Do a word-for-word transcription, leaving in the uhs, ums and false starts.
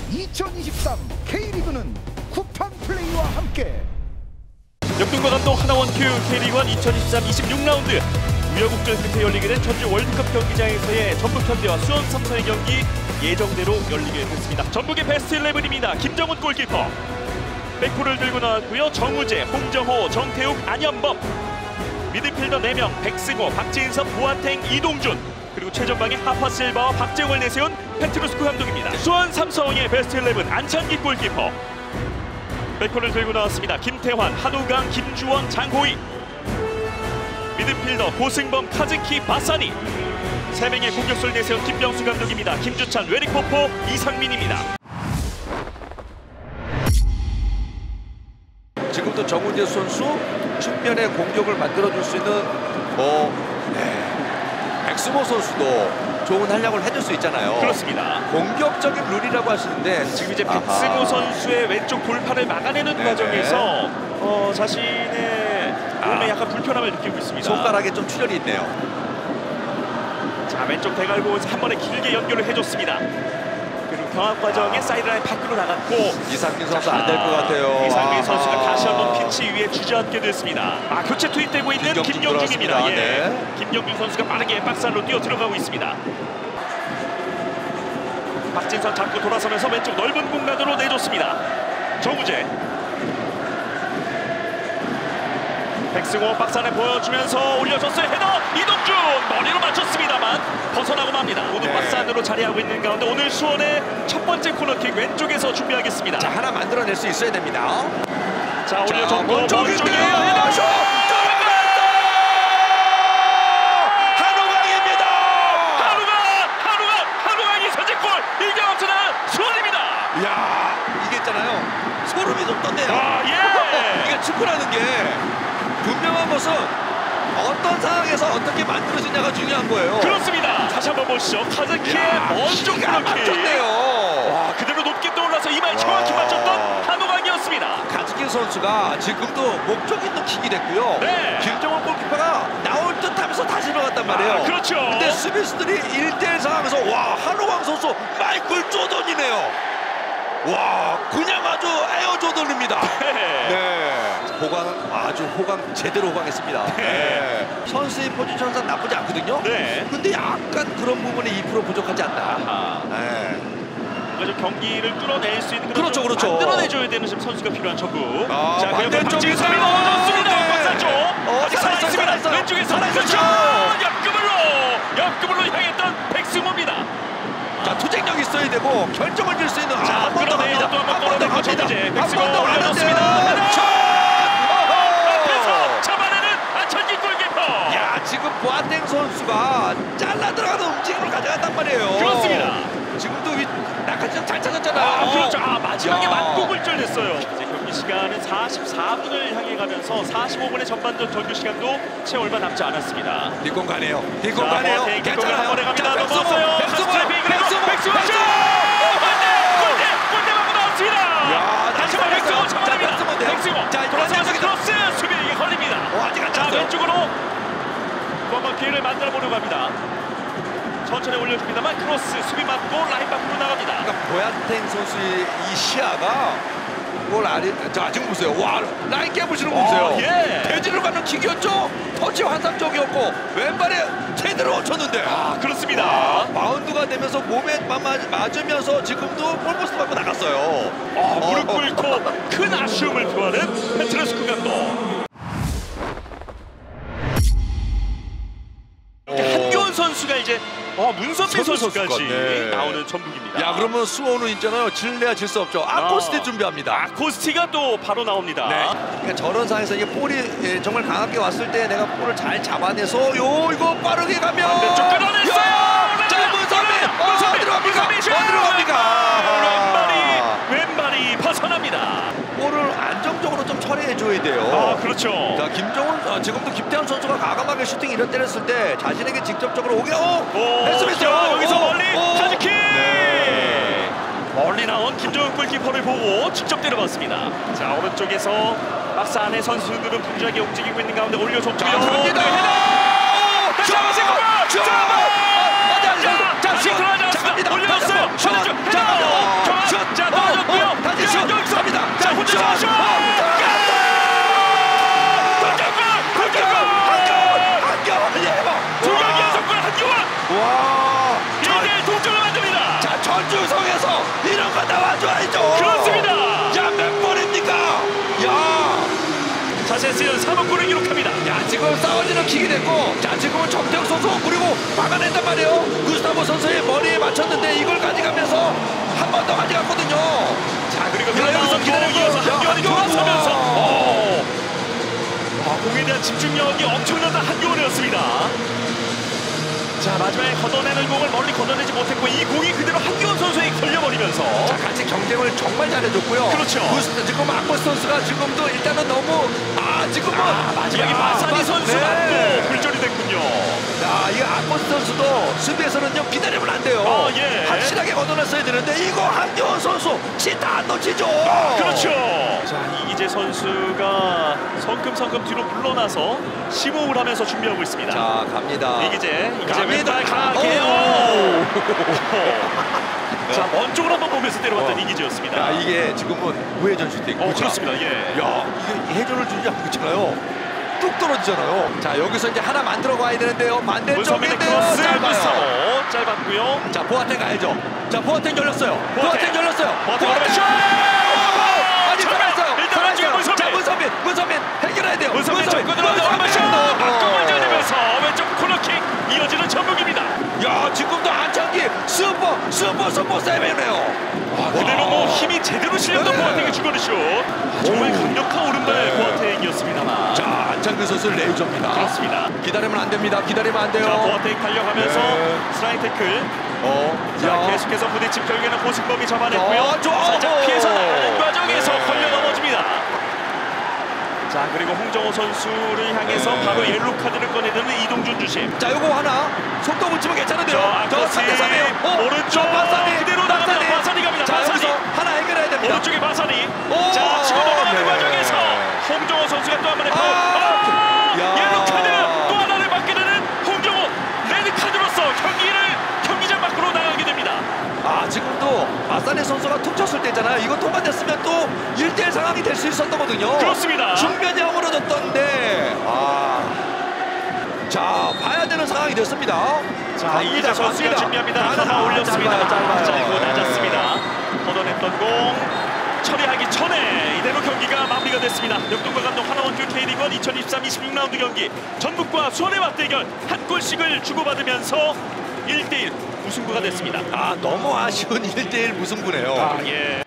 이천이십삼 K리그는 쿠팡 플레이와 함께. 역동과 감독 하나원 큐 K리그원 이천이십삼 이십육 라운드 우여곡절 끝에 열리게 된 전주 월드컵 경기장에서의 전북 현대와 수원 삼성의 경기 예정대로 열리게 됐습니다. 전북의 베스트 십일입니다. 김정훈 골키퍼. 백포를 들고 나왔고요. 정우재, 홍정호, 정태욱, 안현범. 미드필더 네 명 백승호, 박진섭, 보아탱, 이동준. 그리고 최전방에 하파실바와 박재원을 내세운 페트루스코 감독입니다. 수원 삼성의 베스트 십일 안찬기 골키퍼. 백포를 들고 나왔습니다. 김태환, 한우강, 김주원, 장호희. 미드필더 고승범, 카즈키, 바사니. 세 명의 공격수를 내세운 김병수 감독입니다. 김주찬, 웨릭포포, 이상민입니다. 지금도 정우재 선수 측면에 공격을 만들어줄 수 있는 뭐 네. 백승호 선수도 좋은 활약을 해줄 수 있잖아요. 그렇습니다. 공격적인 룰이라고 하시는데 지금 이제 아하. 백승호 선수의 왼쪽 돌파를 막아내는 네네. 과정에서 어, 자신의 몸에 아. 약간 불편함을 느끼고 있습니다. 손가락에 좀 출혈이 있네요. 자, 왼쪽 대갈고에서 한 번에 길게 연결을 해줬습니다. 그리고 경합 과정에 아. 사이드라인 밖으로 나갔고 이상민 선수 안 될 것 같아요. 이상민 아하. 선수가 다시 한번 피치 위에 주저앉게 됐습니다. 아, 교체 투입되고 있는 김경준 김경준입니다. 예. 네. 김경준 선수가 빠르게 박스 안으로 뛰어 들어가고 있습니다. 박진선 잡고 돌아서면서 왼쪽 넓은 공간으로 내줬습니다. 정우재. 백승호 박스 안에 보여주면서 올려줬어요. 헤더 이동준 머리로 맞췄습니다만 벗어나고 맙니다. 오늘 네. 박스 안으로 자리하고 있는 가운데 오늘 수원의 첫 번째 코너킥 왼쪽에서 준비하겠습니다. 자, 하나 만들어낼 수 있어야 됩니다. 자, 올려줬고 먼쪽인데요. 먼쪽에 헤더 슛! 한우강입니다. 한우강! 한우강! 한우강이 선제골! 이게 없으나 수원입니다. 이야, 이게 있잖아요. 소름이 돋던데요. 아, 예! 이게 축구라는 게 분명한 것은 어떤 상황에서 어떻게 만들어지냐가 중요한 거예요. 그렇습니다. 다시 한번 보시죠. 카즈키의 먼쪽 기가 코너킥. 막혔네요. 와, 그대로 높게 떠올라서 이마에 정확히 맞췄던 한우강이었습니다. 카즈키 선수가 지금도 목적 있는 킥이 됐고요. 네. 김정원 골키퍼가 나올 듯 하면서 다시 들어갔단 말이에요. 아, 그렇죠. 근데 수비수들이 일 대 일 상황에서 와, 한우강 선수 마이클 조던이네요. 와, 그냥 아주 에어 조던입니다. 네. 네. 호강, 아주 호강, 제대로 호강했습니다. 네. 네. 선수의 포지션상 나쁘지 않거든요. 네. 근데 약간 그런 부분에 이 퍼센트 부족하지 않나. 아하. 네. 뭔가 좀 경기를 뚫어낼 수 있는 그런 그렇죠, 좀 그렇죠. 만들어내줘야 되는 지금 선수가 필요한 전북. 아, 자, 그리고 박진섭이 반대쪽에서 넘어졌습니다. 네. 박사쪽. 어, 아직 살아있어요, 살아있습니다. 살아있어요. 왼쪽에서 살아있어요. 그렇죠. 옆구물로 옆구물로 향했던 백승호입니다. 자, 투쟁력 있어야 되고 결정을 줄 수 있는 자, 한 번 더 끌어내요. 갑니다. 또 한 번 한 번 더 끌어내고 갑니다. 정우재. 한 백승호 번 더 올려줬습니다. 가는데요. 앞에서 잡아내는 안찬기 골키퍼. 야, 지금 보아탱 선수가 잘라 들어가는 움직임을 가져갔단 말이에요. 그렇습니다. 지금도 위 낙하산 잘 찾았잖아요. 아, 그렇죠. 아, 마지막에 야. 맞고 굴절됐어요. 이제 경기 시간은 사십사 분을 향해 가면서 사십오 분의 전반전 정규 시간도 채 얼마 남지 않았습니다. 뒷공 가네요. 뒷공 자, 가네요. 버팅, 뒷공을 한 괜찮아요. 번에 갑니다. 자, 백승호, 넘어왔어요. 백승호, 스트라이킹, 그리고 백승호, 백승호 슛! 백승호! 골대! 골대! 골대 맞고 나왔습니다. 야, 다시 한번 백승호 자, 잡아냅니다. 백승호인데요. 백승호. 자, 돌아서면서 이제 크로스! 수비에게 걸립니다. 어, 아직 안 자, 찼어요. 왼쪽으로 또 한번 기회를 만들어 보려고 합니다. 천천히 올려줍니다만 크로스 수비 맞고 라인 밖으로 나갑니다. 그러니까 보야탱 선수의 이 시야가 골 아래, 자, 지금 보세요. 와, 라인 깨부시는 거 보세요. 어, 예. 대지로 가는 킥이었죠. 터치 환상적이었고 왼발에 제대로 쳤는데. 아, 그렇습니다. 와, 바운드가 되면서 몸에 맞- 맞으면서 지금도 볼포스트 받고 나갔어요. 아, 무릎 어. 꿇고 큰 아쉬움을 표하는 페트루스코 감독. 한교원 선수가 이제 어, 문선민 선수 선수까지 선수가, 네. 나오는 전북입니다. 야, 그러면 수원은 있잖아요. 질래야 질 수 없죠. 아코스티 어. 준비합니다. 아코스티가 또 바로 나옵니다. 네. 그러니까 저런 상황에서 이게 볼이 예, 정말 강하게 왔을 때 내가 볼을 잘 잡아내서 요 이거 빠르게 가면 반대쪽 끌어냈어요. 야! 자, 문선민 어, 들어갑니까? 어, 들어갑니까? 왼발이 왼발이 벗어납니다. 볼을 안정적으로 좀 처리해줘야 돼요. 아, 그렇죠. 자, 김정훈 어, 지금도 김태환 선수가 과감하게 슈팅 이런 때렸을 때 자신에게 직접적으로 오게 어 오, 패스했어요. 자, 여기서 오, 멀리 오. 카즈키 네. 멀리 나온 김정은 골키퍼를 보고 직접 때려봤습니다. 자, 오른쪽에서 박스 안에 선수들은 분주하게 움직이고 있는 가운데 올려줬고요. 자, 갑니다. 네, 다시 한번 세컨볼! 자, 자, 자, 자, 자, 시크로하지 않습니다. 갑니다. 올려줬어요. 자, 슛! 자, 헤더! 슛! 자, 시즌 삼 호 골을 기록합니다. 야, 지금 싸워지는 킥이 됐고, 자, 지금은 정태욱 선수 그리고 막아낸단 말이에요. 구스타보 선수의 머리에 맞췄는데 이걸 가져가면서 한 번 더 가져갔거든요. 자, 그리고 야, 여기서 기다리고 이어서 야, 한교원이 한교원, 돌아서면서 우와. 어. 아, 공에 대한 집중력이 엄청나다 한교원이었습니다. 자, 마지막에 걷어내는 공을 멀리 걷어내지 못했고 이 공이 그대로 한교원 선수에게 걸려버리면서 자, 같이 경쟁을 정말 잘해줬고요. 그렇죠. 구스타, 지금 아코스 선수가 지금도 일단은 너무 아 지금은 아, 마지막에 야, 마사니 마- 선수 네. 맞고 굴절이 됐군요. 야, 이 아코스 선수도 수비에서는요 기다리면 안 돼요. 아, 예. 확실하게 걷어냈어야 되는데 이거 한교원 선수 진짜 안 놓치죠. 그렇죠. 자, 이기재 선수가 성큼성큼 뒤로 물러나서 시무을 하면서 준비하고 있습니다. 자, 갑니다. 이기재, 이기재 갑니다. 왼발 강하게. 오. 자, 먼 쪽으로 한번 보면서 때려봤던 어. 이기재였습니다. 야, 이게 지금은 우회전 슈팅. 어, 그렇습니다. 예. 야, 이게 해전을 주지 않고 있잖아요. 뚝 떨어지잖아요. 자, 여기서 이제 하나 만들어 가야 되는데요. 문선민의 반대쪽인데요. 크로스 짧아요. 문선호 짧았고요. 자, 보아텍 가야죠. 자, 보아텍 열렸어요. 보아텍. 보아텍 열렸어요. 보아텍 보아텍 슛! 아니, 정면! 살아있어요. 일단 왼쪽에 문선민. 자, 문선민. 문선민 해결해야 돼요. 문선민 쪽 끊어내는 한번 슛! 앞공을 져내면서 왼쪽 코너킥 이어지는 전북입니다. 야, 지금도 안창기 슈퍼 슈퍼 슈퍼 세븐이네요. 아, 그대로 뭐 힘이 제대로 실렸던 네. 보아텍의 주거리 슛. 아, 정말 오. 강력한 오른발 네. 보아텍이었습니다만. 자, 안창기 선수 레이저입니다. 그렇습니다. 기다리면 안 됩니다. 기다리면 안 돼요. 자, 보아텍 달려가면서 네. 스트라이크 태클. 어, 자, 야. 계속해서 부딪힘 결국에는 고승범이 잡아냈고요. 어, 좋아. 살짝 피해서 나가는 과정에서 네. 걸려 넘어집니다. 자, 그리고 홍정호 선수를 향해서 네. 바로 옐로 카드를 꺼내드는 이동준 주심. 자, 요거 하나 속도 붙이면 괜찮은데요. 자, 저 아코스 삼 대 삼이에요. 오른쪽 바사니 그대로 나갑니다. 바사니 갑니다. 자, 바사니. 여기서 하나 해결해야 됩니다. 오른쪽에 바사니. 오, 자, 치고 넘어가는 네. 과정에서 홍정호 선수가 또 한 번의 아, 파울. 아, 야. 옐로 카드 또 하나를 맞게 되는 홍정호. 레드 카드로서 경기를 경기장 밖으로 나가게 됩니다. 아, 지금도 마사네 선수가 툭 쳤을 때잖아요. 이거 통과됐으면 또 일 대 일 상황이 될 수 있었던 거거든요. 그렇습니다. 중면이 허물어졌던데. 아. 자, 봐야 되는 상황이 됐습니다. 자, 이기재 선수가 준비합니다. 하나, 하나 올렸습니다. 짧아요, 짧아요. 짧고 네. 낮았습니다. 걷어냈던 공 처리하기 전에 이대로 경기가 마무리가 됐습니다. 역동과 감독 하나원큐 K리그 이천이십삼 이십육 라운드 경기 전북과 수원의 맞대결 한 골씩을 주고받으면서 일 대 일 무승부가 됐습니다. 아, 너무 아쉬운 일 대 일 무승부네요. 아, 예.